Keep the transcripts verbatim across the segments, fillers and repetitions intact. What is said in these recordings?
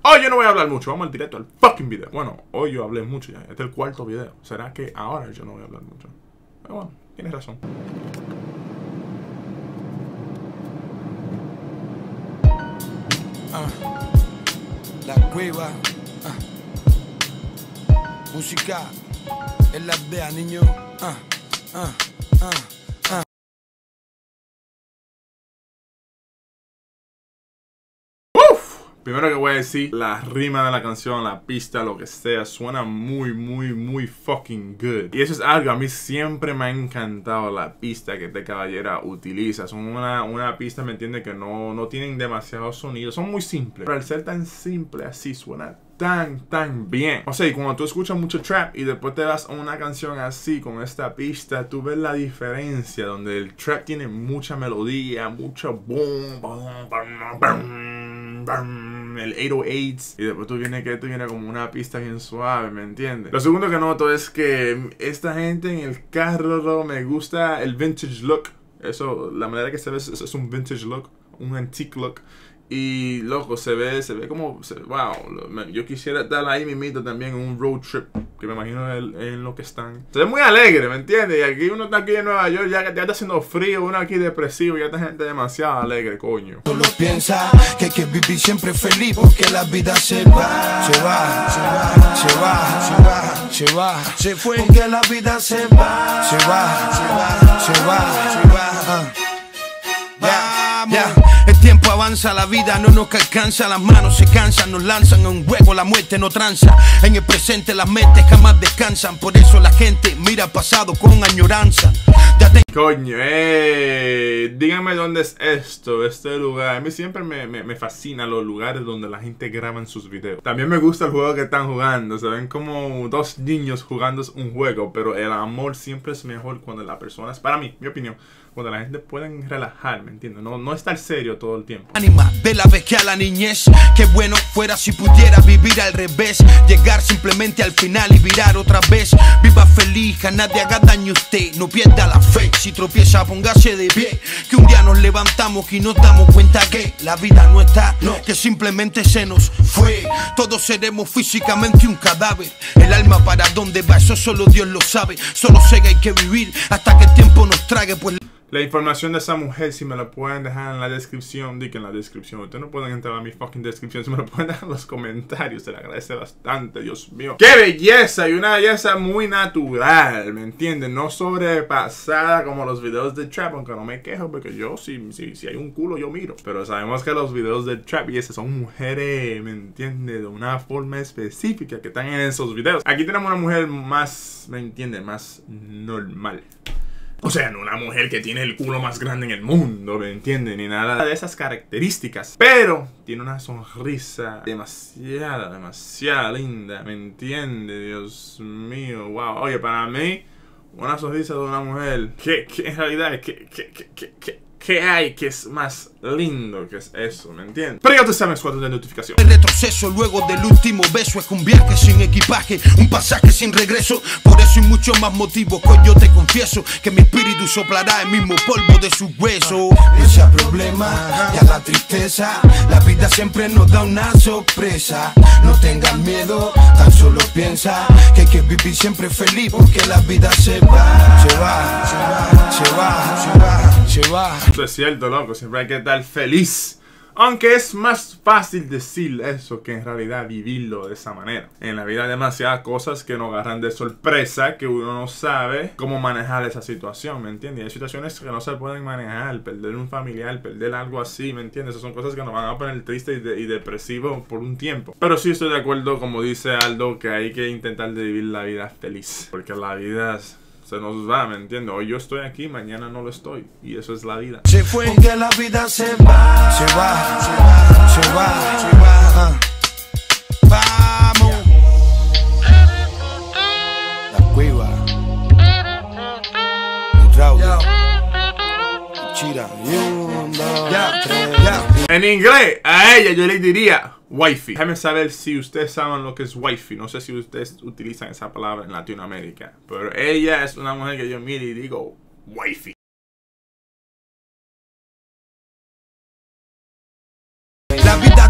Hoy yo no voy a hablar mucho, vamos al directo al fucking video. Bueno, hoy yo hablé mucho ya, este es el cuarto video. ¿Será que ahora yo no voy a hablar mucho? Pero bueno, tienes razón. Uh, la cueva. Uh. Música en la aldea, niño. Uh, uh, uh, uh. Primero que voy a decir, la rima de la canción, la pista, lo que sea, suena muy, muy, muy fucking good. Y eso es algo, a mí siempre me ha encantado la pista que este caballero utiliza. Son una, una pista, me entiende, que no, no tienen demasiados sonidos, son muy simples. Pero al ser tan simple así, suena tan, tan bien. O sea, y cuando tú escuchas mucho trap y después te vas a una canción así, con esta pista, tú ves la diferencia, donde el trap tiene mucha melodía, mucho boom, boom, boom, boom, boom, el ocho oh eights, y después tú vienes que tú vienes como una pista bien suave, ¿me entiendes? Lo segundo que noto es que esta gente en el carro, me gusta el vintage look. Eso, la manera que se ve, eso es un vintage look, un antique look. Y loco, se ve, se ve como, se, wow, yo quisiera estar ahí mismito también en un road trip, que me imagino en, en lo que están. Se ve muy alegre, ¿me entiendes? Y aquí uno está aquí en Nueva York, ya, ya está haciendo frío, uno aquí depresivo, ya está gente demasiado alegre, coño. Solo piensa que hay que vivir siempre feliz, porque la vida se va, se va, se va, se va, se va, se va, se fue, porque la vida se va, se va, se va, se va, se va. Vamos. Yeah. El tiempo avanza, la vida no nos alcanza, las manos se cansan, nos lanzan a un juego, la muerte no tranza. En el presente las mentes jamás descansan, por eso la gente mira al pasado con añoranza. Ya te... Coño, eh, díganme dónde es esto, este lugar. A mí siempre me, me, me fascina los lugares donde la gente graba sus videos. También me gusta el juego que están jugando. Se ven como dos niños jugando un juego, pero el amor siempre es mejor cuando la persona es, para mí, mi opinión, cuando la gente pueden relajar, ¿me entiendes? No, no estar serio todo el tiempo. Anima, ve la vez que a la niñez, qué bueno fuera si pudiera vivir al revés, llegar simplemente al final y virar otra vez. Viva feliz, a nadie haga daño a usted, no pierda la fe. Si tropieza, póngase de pie, que un día nos levantamos y nos damos cuenta que la vida no está, no, que simplemente se nos fue. Todos seremos físicamente un cadáver, el alma para dónde va, eso solo Dios lo sabe. Solo sé que hay que vivir hasta que el tiempo nos trague, pues. La información de esa mujer, si me la pueden dejar en la descripción, di que en la descripción. Ustedes no pueden entrar a mi fucking descripción, si me lo pueden dejar en los comentarios, se le agradece bastante, Dios mío. ¡Qué belleza! Y una belleza muy natural, ¿me entienden? No sobrepasada como los videos de trap, aunque no me quejo, porque yo, si, si, si hay un culo, yo miro. Pero sabemos que los videos de trap y esas son mujeres, ¿me entienden? De una forma específica que están en esos videos. Aquí tenemos una mujer más, ¿me entienden? Más normal. O sea, no una mujer que tiene el culo más grande en el mundo, ¿me entienden? Ni nada de esas características. Pero tiene una sonrisa demasiado, demasiado linda, ¿me entiende? Dios mío, wow. Oye, para mí, una sonrisa de una mujer, que, que en realidad, que, que, que, que, que ¿qué hay que es más lindo que es eso? ¿Me entiendes? Pero ya te sabes cuánto de notificación. El retroceso luego del último beso es un viaje sin equipaje, un pasaje sin regreso. Por eso y muchos más motivos que yo te confieso que mi espíritu soplará el mismo polvo de su hueso. Ese problema y a la tristeza, la vida siempre nos da una sorpresa. No tengas miedo, tan solo piensa que hay que vivir siempre feliz, porque la vida se va, se va, se va, se va, se va, se va. Eso es cierto, loco, siempre hay que estar feliz. Aunque es más fácil decir eso que en realidad vivirlo de esa manera. En la vida hay demasiadas cosas que nos agarran de sorpresa, que uno no sabe cómo manejar esa situación, ¿me entiendes? Hay situaciones que no se pueden manejar, perder un familiar, perder algo así, ¿me entiendes? Esas son cosas que nos van a poner tristes y, de, y depresivos por un tiempo. Pero sí estoy de acuerdo, como dice Aldo, que hay que intentar de vivir la vida feliz. Porque la vida es... se nos va, ¿me entiendes? Hoy yo estoy aquí, mañana no lo estoy. Y eso es la vida. Se fue, porque la vida se va, se va, se va, se va, se va. Uh. Vamos. La cueva. El Raúl. Chira. En inglés, a ella yo le diría wifey. Déjame saber si ustedes saben lo que es wifey. No sé si ustedes utilizan esa palabra en Latinoamérica, pero ella es una mujer que yo miro y digo wifey. La vida te la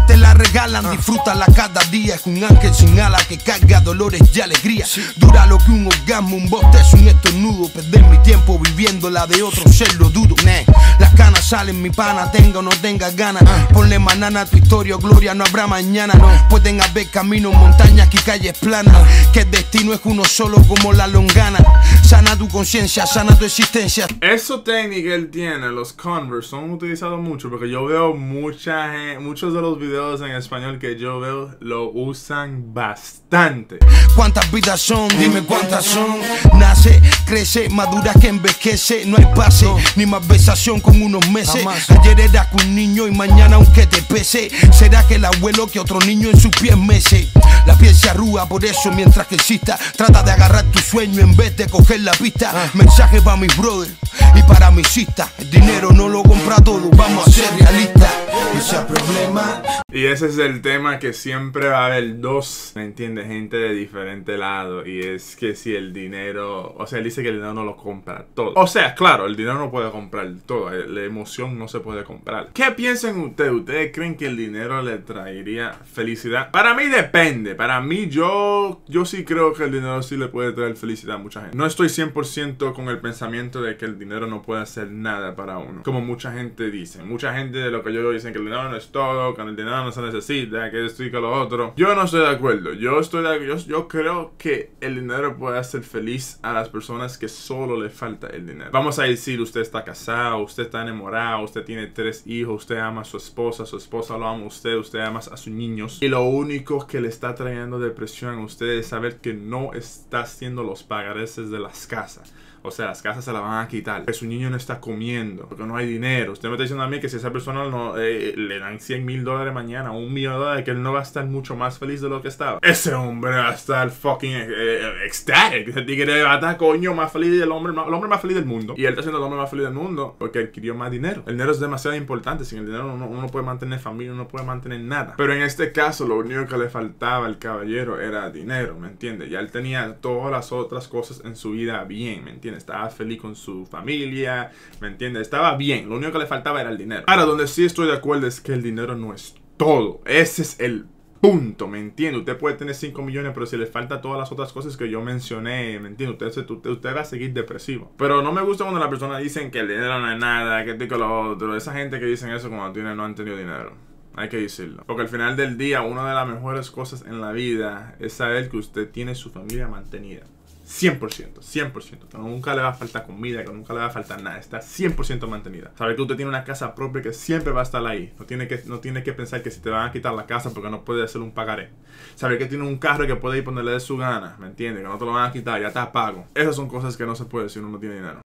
regalan, disfrútala cada día. Es un ángel sin ala que carga dolores y alegría. Dura lo que un orgasmo, un bostezo, un estornudo. Perder mi tiempo viviendo la de otro ser lo dudo. Las canas salen, mi pana, tenga o no tenga ganas. Ponle manana a tu historia, gloria, no habrá mañana. Pueden haber caminos, montañas y calles planas. Que el destino es uno solo como la longana. Sana tu conciencia, sana tu existencia. Eso técnica que él tiene, los Converse, son utilizados mucho porque yo veo mucha gente, muchos de los videos en español que yo veo lo usan bastante. ¿Cuántas vidas son? Dime cuántas son. Nace, crece, madura que envejece. No hay pase, no. Ni malversación con unos meses. Jamás. Ayer eras un niño y mañana aunque te pese. Será que el abuelo que otro niño en sus pies mece. La piel se arruga, por eso mientras que exista trata de agarrar tu sueño en vez de coger la pista. ah. Mensaje para mis brothers y para mis cistas. El dinero no lo compra todo, vamos a ser realistas. Ese problema. Y ese es el tema que siempre va a haber dos, ¿me entiendes? Gente de diferente lado. Y es que si el dinero, o sea, él dice que el dinero no lo compra todo. O sea, claro, el dinero no puede comprar todo. La emoción no se puede comprar. ¿Qué piensan ustedes? ¿Ustedes creen que el dinero le traería felicidad? Para mí depende. Para mí yo, yo sí creo que el dinero sí le puede traer felicidad a mucha gente. No estoy cien por ciento con el pensamiento de que el dinero no puede hacer nada para uno. Como mucha gente dice. Mucha gente de lo que yo digo dicen que el dinero no es todo, que el dinero no se necesita, que esto y que lo otro. Yo no estoy de acuerdo. Yo estoy de, yo, yo creo que el dinero puede hacer feliz a las personas que solo le falta el dinero. Vamos a decir, usted está casado, usted está enamorado, usted tiene tres hijos, usted ama a su esposa, su esposa lo ama a usted, usted ama a sus niños. Y lo único que le está trayendo depresión a usted es saber que no está haciendo los pagareces de las casas. O sea, las casas se las van a quitar. Que su niño no está comiendo. Porque no hay dinero. Usted me está diciendo a mí que si esa persona no, eh, le dan cien mil dólares mañana, un millón de dólares, que él no va a estar mucho más feliz de lo que estaba. Ese hombre va a estar fucking eh, ecstatic. Ese tigre va a estar, coño, más feliz del hombre, el hombre más feliz del mundo. Y él está siendo el hombre más feliz del mundo porque adquirió más dinero. El dinero es demasiado importante. Sin el dinero uno, uno no puede mantener familia, uno no puede mantener nada. Pero en este caso, lo único que le faltaba al caballero era dinero, ¿me entiendes? Ya él tenía todas las otras cosas en su vida bien, ¿me entiendes? Estaba feliz con su familia, ¿me entiendes? Estaba bien, lo único que le faltaba era el dinero. Ahora, donde sí estoy de acuerdo es que el dinero no es todo. Ese es el punto, ¿me entiende? Usted puede tener cinco millones, pero si le falta todas las otras cosas que yo mencioné, ¿me entiende? Usted, usted, usted va a seguir depresivo. Pero no me gusta cuando las personas dicen que el dinero no es nada, que esto y que lo otro. Esa gente que dicen eso cuando tiene, no han tenido dinero. Hay que decirlo. Porque al final del día, una de las mejores cosas en la vida es saber que usted tiene su familia mantenida. cien por ciento, cien por ciento. Que nunca le va a faltar comida, que nunca le va a faltar nada. Está cien por ciento mantenida. Saber que usted tiene una casa propia que siempre va a estar ahí. No tiene que, no tiene que pensar que si te van a quitar la casa porque no puede hacer un pagaré. Saber que tiene un carro que puede ir donde le dé su gana. ¿Me entiende? Que no te lo van a quitar, ya está pago. Esas son cosas que no se puede si uno no tiene dinero.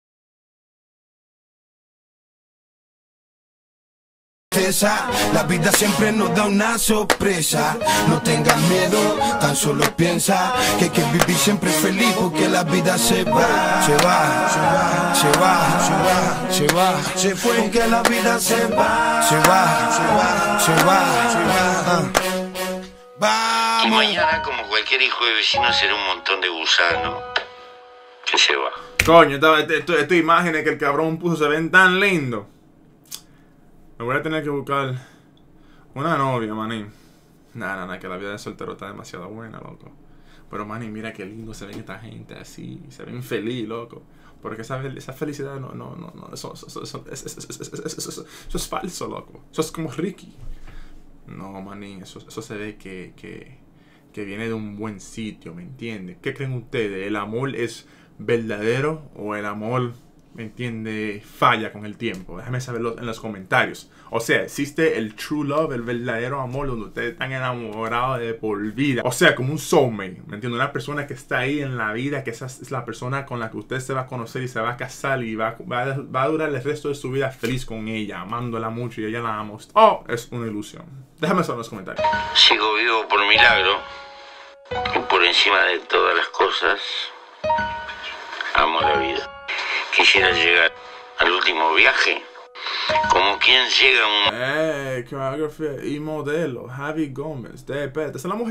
La vida siempre nos da una sorpresa. No tengas miedo, tan solo piensa que hay que vivir siempre feliz porque la vida se va, se va, se va, se va, se va, se va, se fue porque la vida se va, se va, se va, se va, se va. Vamos. Y mañana, como cualquier hijo de vecino, será un montón de gusanos que se va. Coño, esta, esta, esta imagen que el cabrón puso se ven tan lindo. Me voy a tener que buscar una novia, manín. Nada, nada, que la vida de soltero está demasiado buena, loco. Pero, manín, mira qué lindo se ven esta gente así. Se ven feliz, loco. Porque esa, esa felicidad no, no, no, no. Eso, eso, eso, eso, eso, eso, eso, eso, eso, eso, eso es falso, loco. Eso es como Ricky. No, manín, eso, eso se ve que, que, que viene de un buen sitio, ¿me entiendes? ¿Qué creen ustedes? ¿El amor es verdadero o el amor, me entiende, falla con el tiempo? Déjame saberlo en los comentarios. O sea, existe el true love, el verdadero amor, donde ustedes están enamorados de por vida. O sea, como un soulmate, ¿me entiende? Una persona que está ahí en la vida, que esa es la persona con la que usted se va a conocer y se va a casar y va, va, va a durar el resto de su vida feliz con ella, amándola mucho y ella la ama. Oh, es una ilusión. Déjame saber en los comentarios. Sigo vivo por milagro y por encima de todas las cosas amo la vida. Quisiera llegar al último viaje como quien llega a un... Eh, coreografía y modelo, Javi Gómez. De, espérate, ¿esa es la mujer?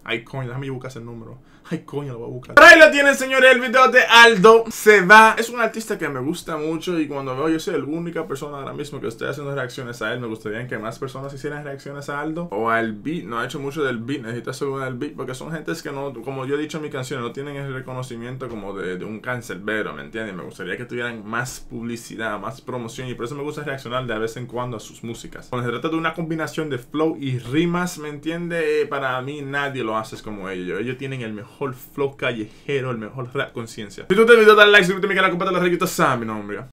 Ay, coño, déjame buscar ese número. Ay, coño, lo voy a buscar. Pero ahí lo tienen, señores, el video de Aldo Se Va. Es un artista que me gusta mucho y cuando veo, yo soy la única persona ahora mismo que estoy haciendo reacciones a él. Me gustaría que más personas hicieran reacciones a Aldo o al beat. No ha hecho mucho del beat, necesita hacer uno del beat porque son gentes que no, como yo he dicho en mi canción, no tienen el reconocimiento como de, de un cancerbero, ¿me entiendes? Me gustaría que tuvieran más publicidad, más promoción y por eso me gusta reaccionar de vez en cuando a sus músicas. Cuando se trata de una combinación de flow y rimas, ¿me entiendes? Para mí nadie lo hace como ellos. Ellos tienen el mejor flow callejero, el mejor rap conciencia. Si tú te video, dale like, suscríbete a mi canal, comparte los requisitos, mi nombre.